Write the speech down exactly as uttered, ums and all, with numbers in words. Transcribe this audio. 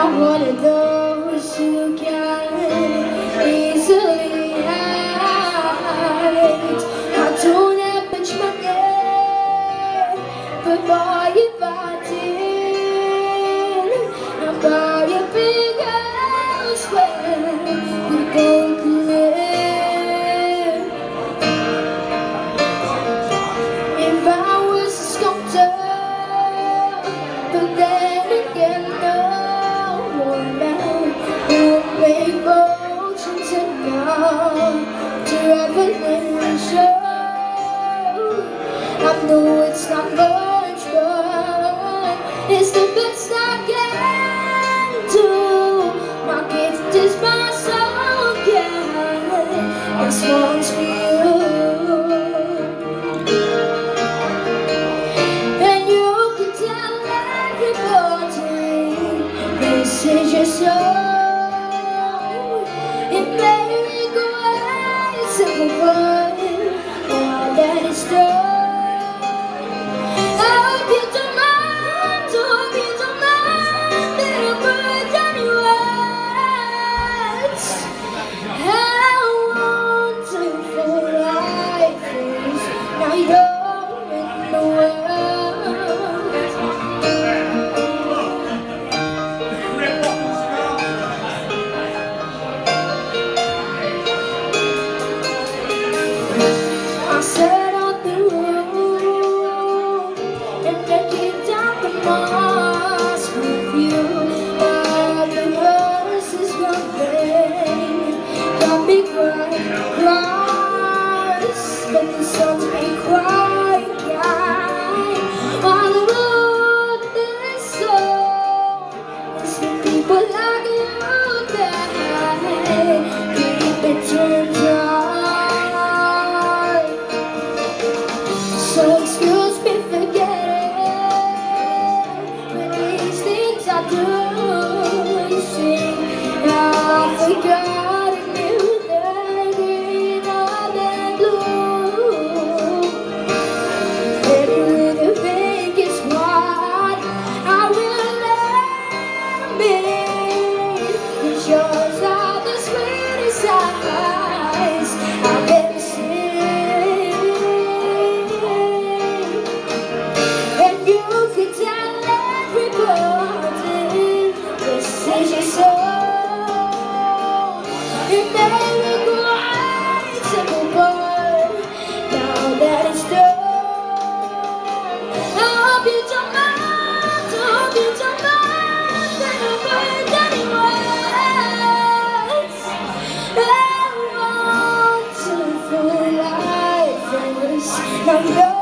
not one of those who can easily hide. I don't have much money, but boy, if I did, I'd buy a big house where we both live. If I was a sculptor, but then again, no one would make motions enough to revelation. I know it's not much, but it's the best I can do. My gift is my song, yeah, this one's for you. And you can tell everybody this is your song. It may go away simple, but now that it's done, set on the road and then keep down the moss with you. But the roses were vain, got me crying, cross, but the sun's been quite kind. While I wrote this song, it's for people like you that keep it turned on. So excuse me for getting when these things I do. You see, now I've forgotten you, that green or that blue. Every little thing is what I will admit. Cause yours are the sweetest eyes I've ever seen. It may look right, simple, but now that it's done, I hope you don't mind, I hope you don't mind that I burned any words. I want to feel like this. Now you know